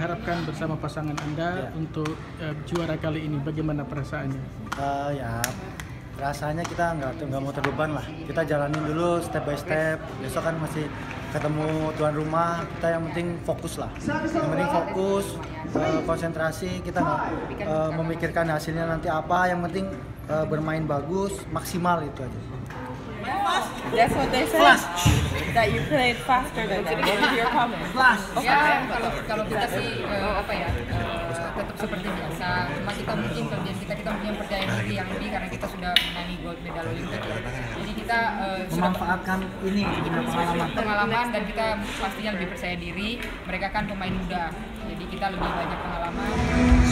harapkan bersama pasangan Anda untuk juara kali ini? Bagaimana perasaannya? Ya, rasanya kita nggak mau terbeban lah. Kita jalanin dulu step by step. Besok kan masih ketemu tuan rumah. Kita yang penting fokus lah. Yang penting fokus, konsentrasi. Kita nggak memikirkan hasilnya nanti apa. Yang penting bermain bagus, maksimal itu aja. That's what they said. Flash. That you played faster than them. What is your comment? Flash. Ya, kalau kita sih tetap seperti biasa. Cuma kita mungkin kelebihan kita punya percaya diri yang lebih karena kita sudah menangi gold medal Olimpik. Jadi kita memanfaatkan ini pengalaman dan kita pastinya lebih percaya diri. Mereka kan pemain muda, jadi kita lebih banyak pengalaman.